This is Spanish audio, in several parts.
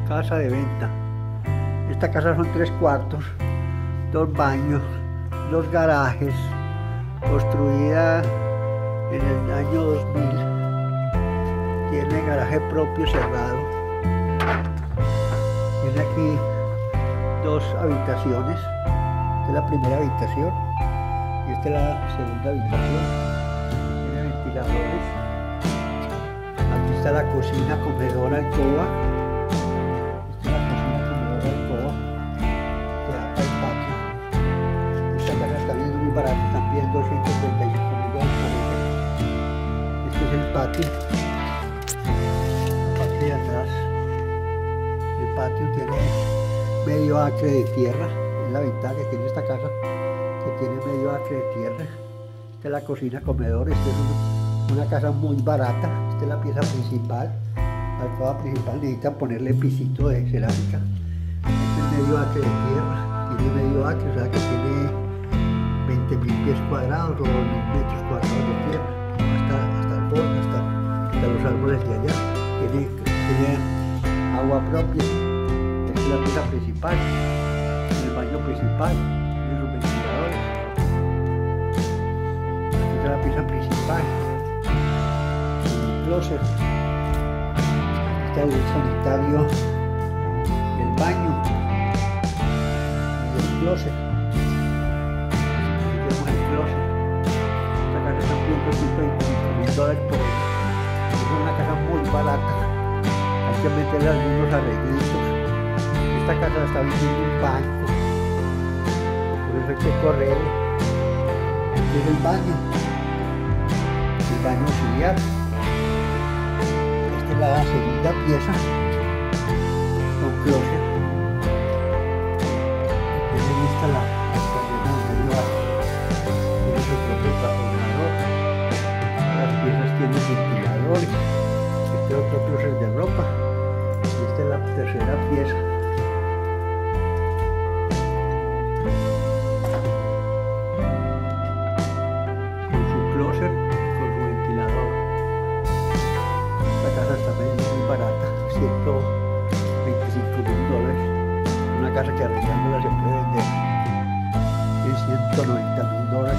Casa de venta. Esta casa son 3 cuartos, 2 baños, 2 garajes, construida en el año 2000. Tiene garaje propio cerrado. Tiene aquí 2 habitaciones. Esta es la primera habitación y esta es la segunda habitación. Tiene ventiladores. Aquí está la cocina, comedora, alcoba. Esta es la cocina, comedora, alcoba. Que da para el patio. Esta casa está viendo muy barata, también $235.000. Este es el patio. La parte de atrás. El patio tiene medio acre de tierra. Es la ventaja que tiene esta casa, que tiene medio acre de tierra. Esta es la cocina, comedor. Esta es una casa muy barata. Esta es la pieza principal. La alcoba principal necesita ponerle pisito de cerámica. Este es medio acre de tierra. Tiene medio acre, o sea que tiene 20.000 pies cuadrados o 1.000 metros cuadrados de tierra. Hasta el fondo, hasta los árboles de allá. Tiene agua propia. Esta es la pieza principal. El baño principal, tiene sus ventiladores. Aquí está la pieza principal. El closet. Está el sanitario, el baño y el closet. Aquí tenemos el closet. Esta casa está $125.000 por hora. Es una casa muy barata. Hay que meterle algunos arreglitos. Esta casa la está vendiendo un banco. Por eso hay que correr. Este es el baño auxiliar. Esta es la segunda pieza con closet. Tiene lista la cadena donde va. Tiene su propio transformador. Las piezas tienen ventiladores. Este es otro closet de ropa. Y esta es la tercera pieza. Una casa que arreglándola se puede vender en $190.000.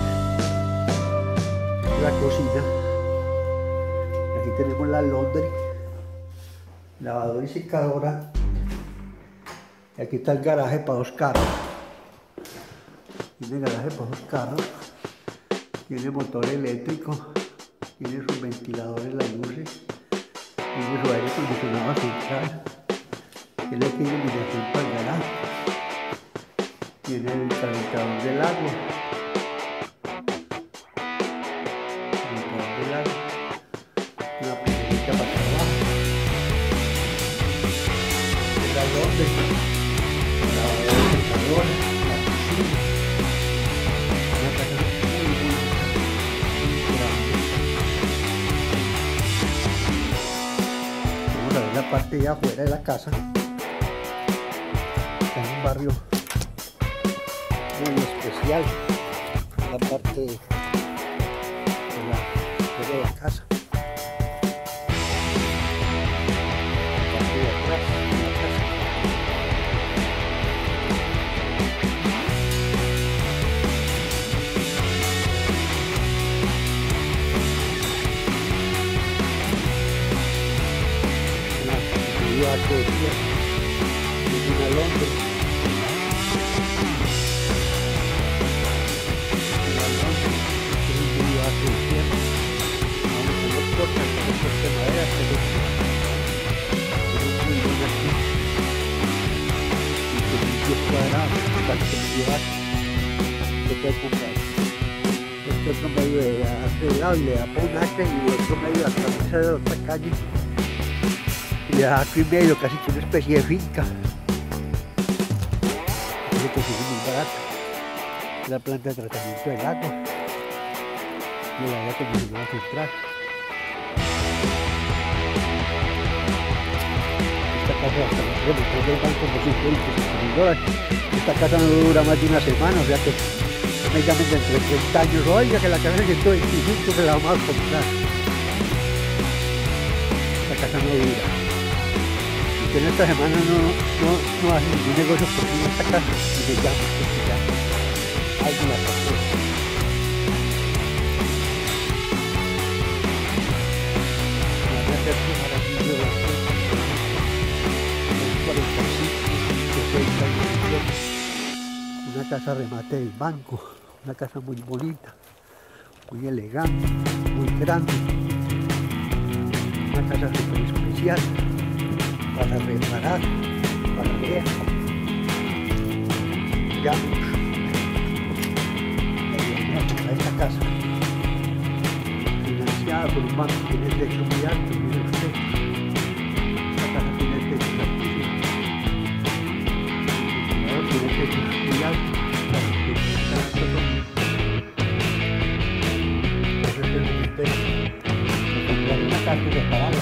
La cocina. Aquí tenemos la laundry, lavadora y secadora. Y aquí está el garaje para 2 carros. Tiene garaje para 2 carros. Tiene motor eléctrico. Tiene sus ventiladores, las luces. Tiene su aire acondicionado central. Tiene aquí iluminación para el garaje. Tiene el calentador del agua. Una pequeñita para abajo. El galón de la lavadora, la cocina. Una casa muy grande. Vamos a ver la parte de afuera de la casa. En un barrio muy especial, la parte de la casa, la parte de atrás de la casa. Una Londres. Este otro medio de arreglado y le da por un acre y otro medio de atravesar de otra calle y le da acre y medio, casi que una especie de finca. Parece que es muy barato. La planta de tratamiento del agua y el agua acondicionada central. Esta casa hasta los remotos van como $125.000. Esta casa no dura más de una semana, o sea que no me llamen dentro de 30 años, oiga que la casa de 125 se la vamos a comprar. Esta casa no dura. aunque en esta semana no hace ningún negocio por mí en esta casa, y me llama, porque ya algo la pasó. Me voy a hacer un maravillo de aquí, 45, 60 y 18. Una casa remate del banco, una casa muy bonita, muy elegante, muy grande, una casa súper especial para reparar, para ver. Ya, a esta casa, financiada por un banco, tiene el techo muy alto, mire usted. Esta casa tiene el techo altísimo, tiene el techo muy alto, para que está todo. Ese es el momento de comprar una casa y repararla.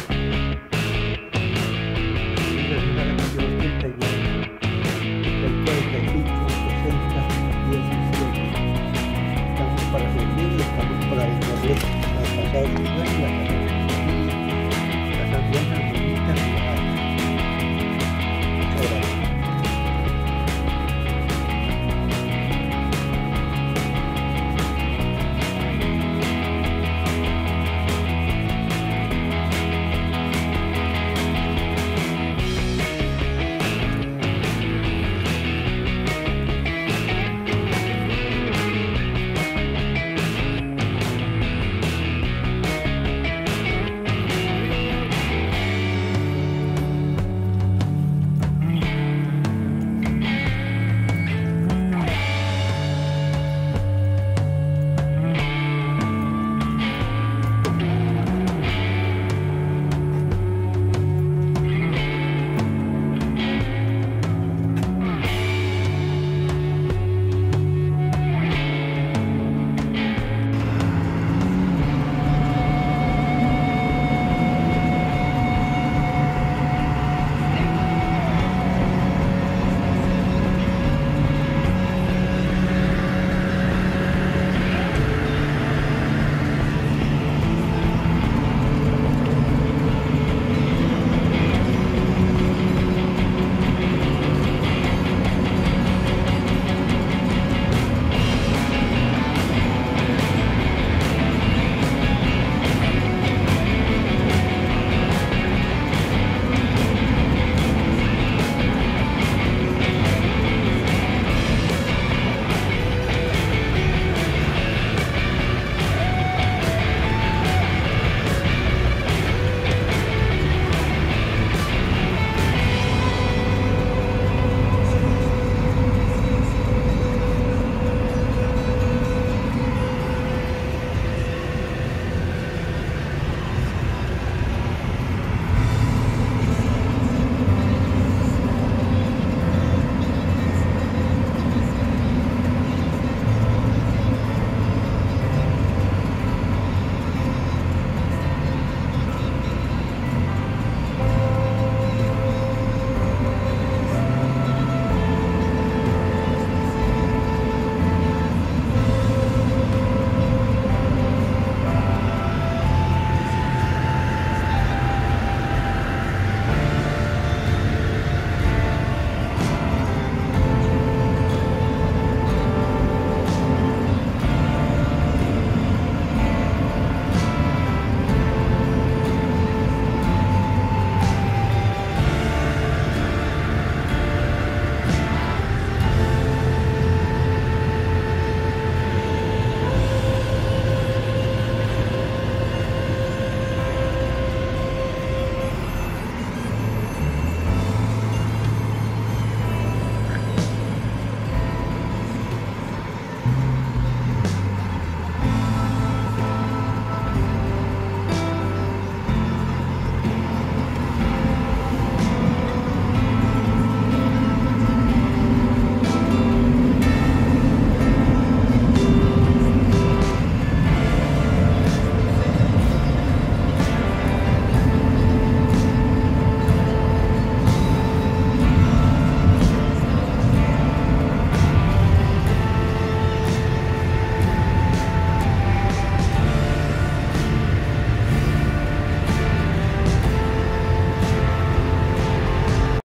Para servir y estamos para venderle a pasar el sueño, a casa buena.